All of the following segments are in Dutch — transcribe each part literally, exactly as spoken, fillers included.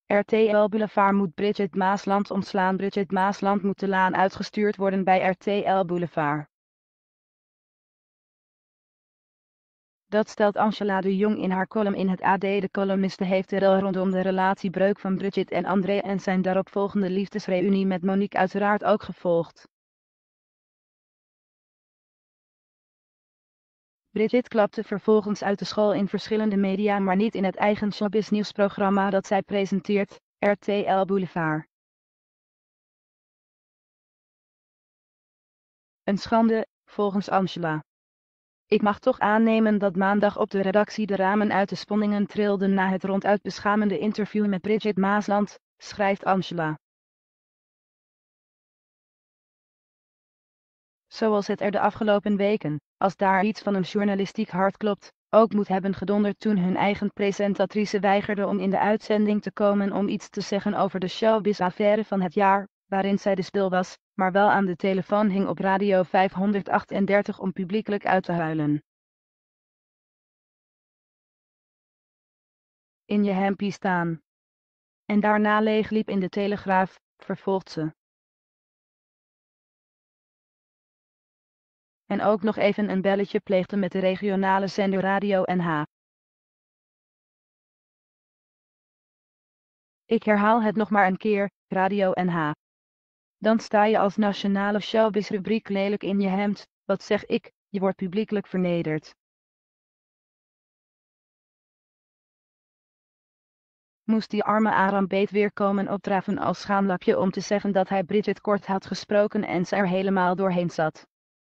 R T L Boulevard moet Bridget Maasland ontslaan. Bridget Maasland moet de laan uitgestuurd worden bij R T L Boulevard. Dat stelt Angela de Jong in haar column in het A D. De columniste heeft de rel rondom de relatiebreuk van Bridget en André en zijn daaropvolgende liefdesreunie met Monique uiteraard ook gevolgd. Bridget klapte vervolgens uit de school in verschillende media, maar niet in het eigen showbiz-nieuwsprogramma dat zij presenteert, R T L Boulevard. Een schande, volgens Angela. Ik mag toch aannemen dat maandag op de redactie de ramen uit de sponningen trilden na het ronduit beschamende interview met Bridget Maasland, schrijft Angela. Zoals het er de afgelopen weken, als daar iets van een journalistiek hart klopt, ook moet hebben gedonderd toen hun eigen presentatrice weigerde om in de uitzending te komen om iets te zeggen over de showbiz-affaire van het jaar, waarin zij de spil was, maar wel aan de telefoon hing op Radio vijfhonderdachtendertig om publiekelijk uit te huilen. In je hempie staan. En daarna leegliep in de Telegraaf, vervolgt ze. En ook nog even een belletje pleegde met de regionale zender Radio N H. Ik herhaal het nog maar een keer, Radio N H. Dan sta je als nationale showbiz-rubriek lelijk in je hemd, wat zeg ik, je wordt publiekelijk vernederd. Moest die arme Aram Beet weer komen opdraven als schaamlapje om te zeggen dat hij Bridget kort had gesproken en ze er helemaal doorheen zat.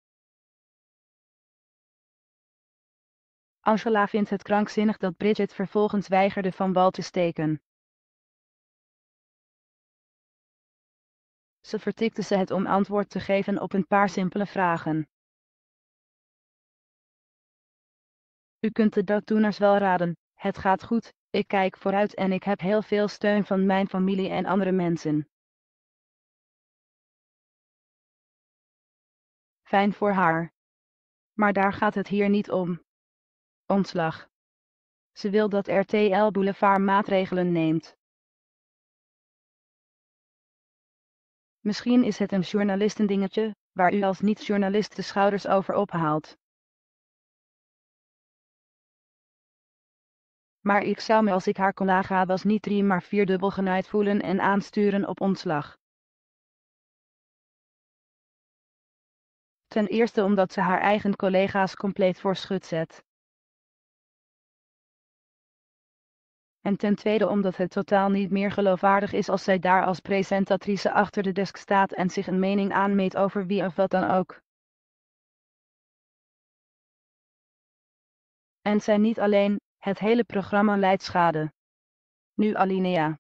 Angela vindt het krankzinnig dat Bridget vervolgens weigerde van wal te steken. Ze vertikte ze het om antwoord te geven op een paar simpele vragen. U kunt de dooddoeners wel raden, het gaat goed, ik kijk vooruit en ik heb heel veel steun van mijn familie en andere mensen. Fijn voor haar. Maar daar gaat het hier niet om. Ontslag. Ze wil dat R T L Boulevard maatregelen neemt. Misschien is het een journalistendingetje, waar u als niet-journalist de schouders over ophaalt. Maar ik zou me als ik haar collega was niet drie maar vierdubbel genaaid voelen en aansturen op ontslag. Ten eerste omdat ze haar eigen collega's compleet voor schut zet. En ten tweede omdat het totaal niet meer geloofwaardig is als zij daar als presentatrice achter de desk staat en zich een mening aanmeet over wie of wat dan ook. En zij niet alleen, het hele programma lijdt schade. Nu alinea.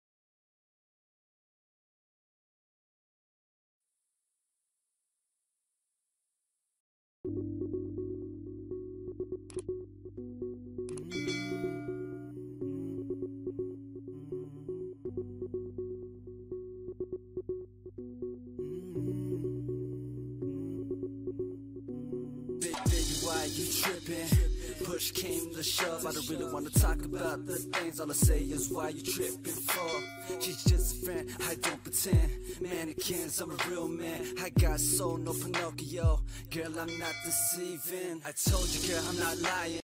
Why you tripping? Push came to shove, I don't really wanna talk about the things. All I say is why you tripping for? She's just a friend, I don't pretend. Mannequins, I'm a real man. I got soul, no Pinocchio. Girl, I'm not deceiving. I told you, girl, I'm not lying.